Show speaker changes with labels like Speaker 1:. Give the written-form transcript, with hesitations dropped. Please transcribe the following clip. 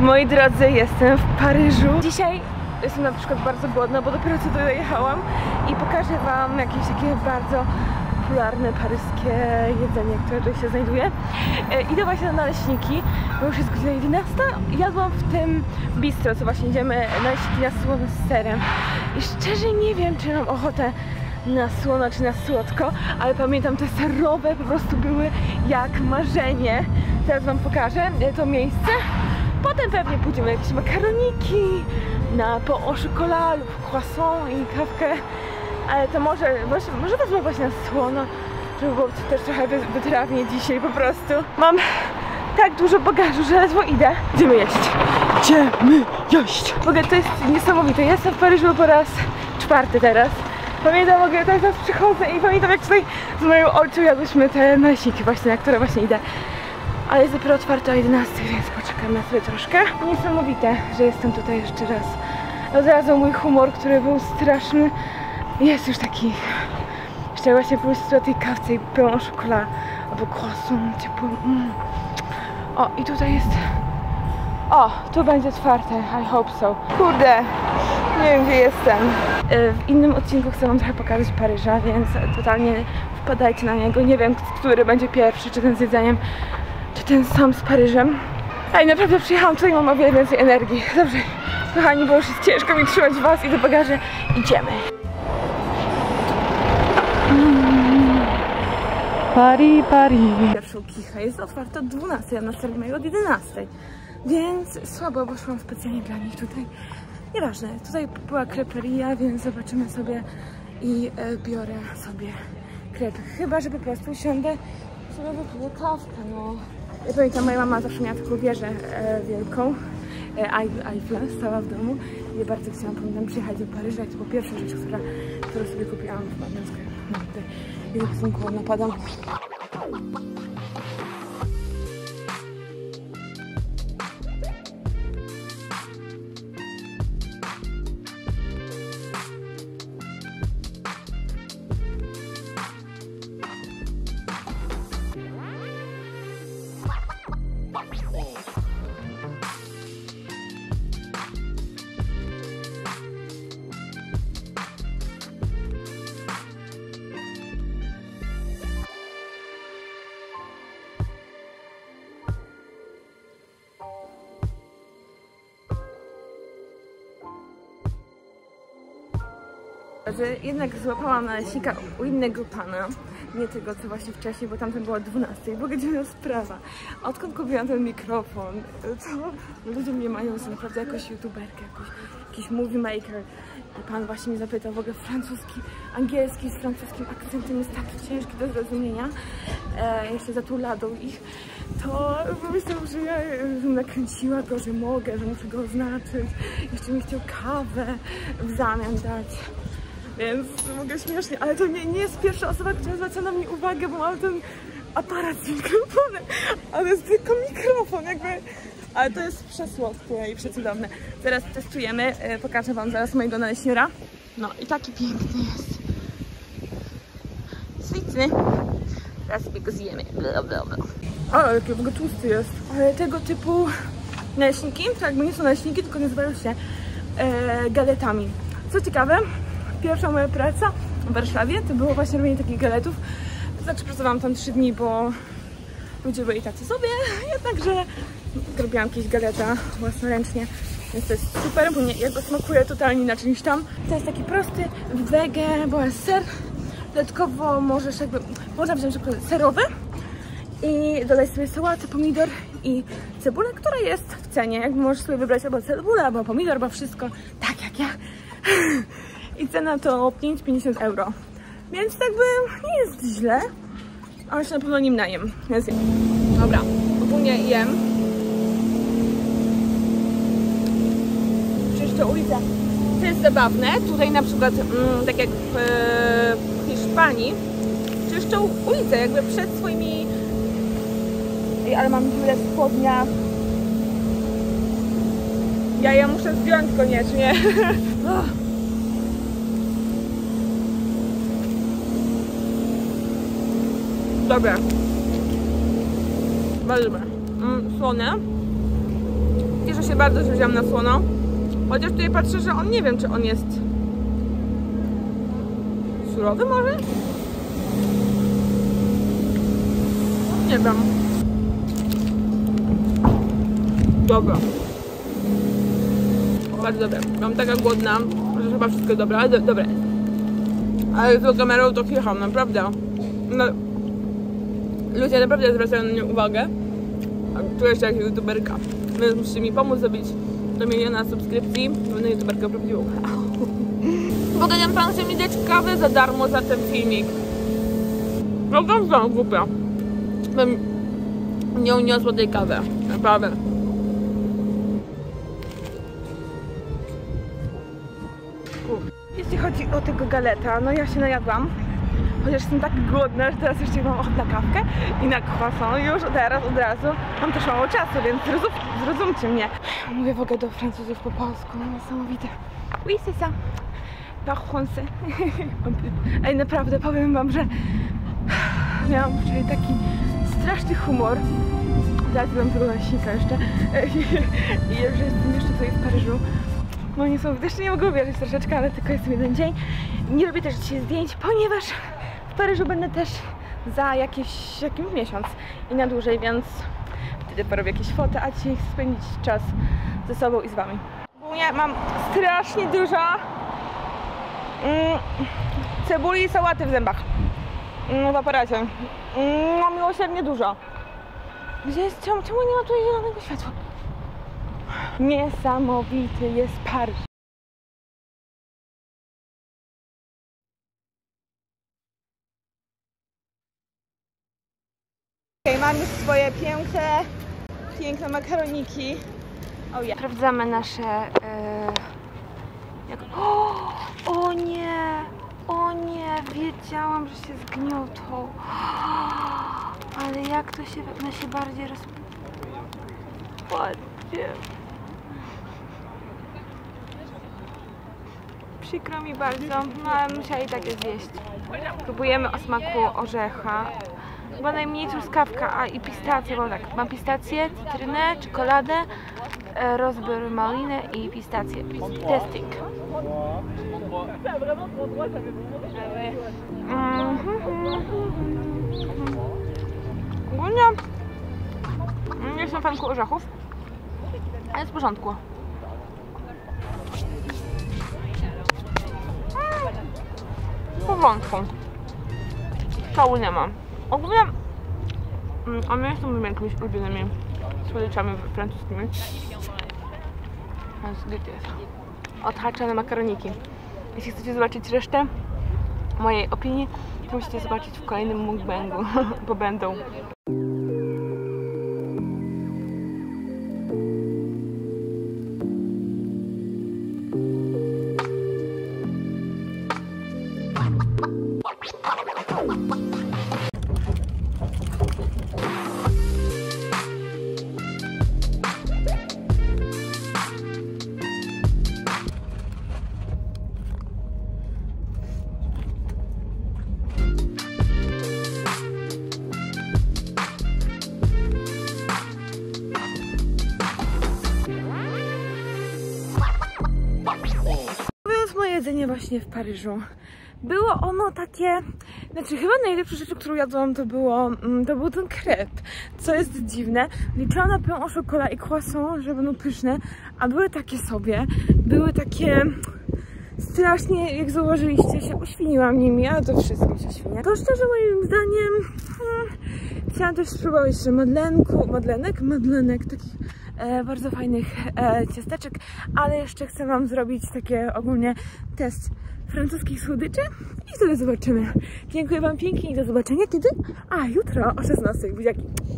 Speaker 1: Moi drodzy, jestem w Paryżu. Dzisiaj jestem na przykład bardzo głodna, bo dopiero co tutaj dojechałam i pokażę wam jakieś takie bardzo popularne paryskie jedzenie, które tutaj się znajduje. Idę właśnie na naleśniki, bo już jest godzina 11. Jadłam w tym bistro, co właśnie idziemy, naleśniki na słono z serem. I szczerze nie wiem, czy mam ochotę na słono czy na słodko, ale pamiętam, te serowe po prostu były jak marzenie. Teraz wam pokażę to miejsce. Potem pewnie pójdziemy jakieś makaroniki, na po au chocolat lub croissant i kawkę. Ale to może wezmę właśnie na słono, żeby było też trochę wytrawnie dzisiaj po prostu. Mam tak dużo bagażu, że ledwo idę. Idziemy jeść. Idziemy jeść. W ogóle to jest niesamowite. Jestem w Paryżu po raz 4 teraz. Pamiętam, teraz przychodzę i pamiętam, jak tutaj z moją ojcą jadłyśmy te naleśniki właśnie, na które właśnie idę. Ale jest dopiero otwarte o 11, więc poczekamy sobie troszkę. Niesamowite, że jestem tutaj jeszcze raz. Od razu mój humor, który był straszny, jest już taki. Jeszcze właśnie po prostu na tej kawce i pełną czekolad albo croissant ciepłym. O, i tutaj jest. O, tu będzie otwarte. I hope so. Kurde, nie wiem, gdzie jestem. W innym odcinku chcę wam trochę pokazać Paryża, więc totalnie wpadajcie na niego. Nie wiem, który będzie pierwszy, czy ten z jedzeniem, czy ten sam z Paryżem. Ej, naprawdę przyjechałam tutaj, mam o wiele więcej energii. Dobrze, kochani, bo już jest ciężko mi trzymać was i do bagaży. Idziemy. Paris. Pierwszą kichę jest otwarta od 12, a następnie mają od 11. Więc słabo, bo szłam specjalnie dla nich tutaj. Nieważne, tutaj była creperia, więc zobaczymy sobie i biorę sobie krep. Chyba że po prostu usiądę, sobie wypiję kawkę, no. Ja pamiętam, moja mama zawsze miała taką wieżę wielką, Eiffla, stała w domu. I bardzo chciałam, pamiętam, przyjechać do Paryża i to była pierwsza rzecz, którą sobie kupiłam w Babelsku. I tak są głodna, padam. Że jednak złapałam naleśnika u innego pana, nie tego co właśnie wcześniej, bo tamten była 12. W ogóle dziwna sprawa. Odkąd kupiłam ten mikrofon, to ludzie mnie mają za naprawdę jakąś youtuberkę, jakiś movie maker. I pan właśnie mnie zapytał, w ogóle francuski, angielski z francuskim akcentem jest taki ciężki do zrozumienia. Jeszcze za tą ladą ich, to pomyślał, że ja nakręciła go, że mogę, że muszę go oznaczyć. Jeszcze mi chciał kawę w zamian dać. Więc mogę śmiesznie, ale to nie jest pierwsza osoba, która zwraca na mnie uwagę, bo mam ten aparat z mikrofonem, ale jest tylko mikrofon jakby, ale to jest przesłodkie i przecudowne. Teraz testujemy, pokażę wam zaraz mojego naleśniora. No i taki piękny jest. Śliczny. Teraz sobie go zjemy. O, jaki w ogóle tłusty jest. Ale tego typu naleśniki, to jakby nie są naleśniki, tylko nazywają się galetami. Co ciekawe, pierwsza moja praca w Warszawie to było właśnie robienie takich galetów. To znaczy pracowałam tam 3 dni, bo ludzie byli tacy sobie, jednakże robiłam jakieś galeta własnoręcznie, więc to jest super, bo nie, jakby smakuje totalnie inaczej niż tam. To jest taki prosty wege, bo jest ser. Dodatkowo możesz jakby, można wziąć serowy i dodać sobie sałatę, pomidor i cebulę, która jest w cenie. Jakby możesz sobie wybrać albo cebulę, albo pomidor, albo wszystko, tak jak ja. I cena to 5,50 €. Więc jakby nie jest źle, ale się na pewno nim najem. Dobra, ogólnie jem. Czyszczę ulicę. To jest zabawne. Tutaj na przykład, tak jak w Hiszpanii, czyszczą ulicę jakby przed swoimi... Ej, ale mam dziurę w spodniach. Ja je muszę zdjąć koniecznie. Dobra. Bardzo dobre. Słone. Cieszę się, się bardzo wziąłam na słono. Chociaż tutaj patrzę, że on nie wiem, czy on jest surowy może? Nie wiem. Dobra. Bardzo dobre. Byłam taka głodna, że chyba wszystko dobre, ale dobre. Ale z tą kamerą to kicham, naprawdę. No, ludzie naprawdę zwracają na mnie uwagę. A czuję się jak youtuberka. Więc musicie mi pomóc zrobić do miliona subskrypcji. Będę youtuberkę prawdziwą. Pogadam pan chce mi dać kawę za darmo za ten filmik. No to są głupia. Bym nie uniosła tej kawy. Naprawdę. Jeśli chodzi o tego galeta, no ja się najadłam. Chociaż jestem tak głodna, że teraz jeszcze mam ochotę na kawkę i na croissant. Już teraz, od razu. Mam też mało czasu, więc zrozumcie mnie. Mówię w ogóle do Francuzów po polsku, no niesamowite. Oui, c'est ça. Par français. Ej, naprawdę, powiem wam, że miałam wczoraj taki straszny humor. Zaraz wam tego naśnika jeszcze. I że jestem jeszcze tutaj w Paryżu. No niesamowite, jeszcze nie mogę uwierzyć troszeczkę, ale tylko jestem jeden dzień. Nie robię też dzisiaj zdjęć, ponieważ w Paryżu będę też za jakiś miesiąc i na dłużej, więc wtedy porobię jakieś foty, a dzisiaj chcę spędzić czas ze sobą i z wami. Ogólnie mam strasznie dużo cebuli i sałaty w zębach. W aparacie. Mam miłosiernie dużo. Gdzie jest? Czemu nie ma tutaj zielonego światła? Niesamowity jest Paryż. Okay, mam już swoje piękne makaroniki. Sprawdzamy nasze... O nie, wiedziałam, że się zgniotą. Ale jak to się... One się bardziej Patrzcie. Przykro mi bardzo, no ale musieli takie zjeść. Próbujemy o smaku orzecha. Chyba najmniej truskawka, i pistacje, bo tak, mam pistację, cytrynę, czekoladę, raspberry malinę i pistację. Testing. Ogólnie nie jestem fanką orzechów, ale jest w porządku. W porządku. Szału nie mam. Ogólnie a my są moimi jakimiś ulubionymi słodyczami francuskimi. Gdzie jest? Odhaczane makaroniki. Jeśli chcecie zobaczyć resztę mojej opinii, to musicie zobaczyć w kolejnym mukbangu, bo będą. Jedzenie właśnie w Paryżu. Było ono takie, znaczy chyba najlepsza rzecz, którą jadłam, to był ten krep, co jest dziwne. Liczyłam na pain au chocolat i croissant, że będą pyszne, a były takie sobie, były takie strasznie, jak zauważyliście, się uświniłam nimi, ale to wszystko się świnia. To szczerze moim zdaniem chciałam też spróbować jeszcze madlenek, takich bardzo fajnych ciasteczek, ale jeszcze chcę wam zrobić takie ogólnie test francuskich słodyczy i wtedy zobaczymy. Dziękuję wam pięknie i do zobaczenia kiedy? Jutro o 16:00. Buziaki.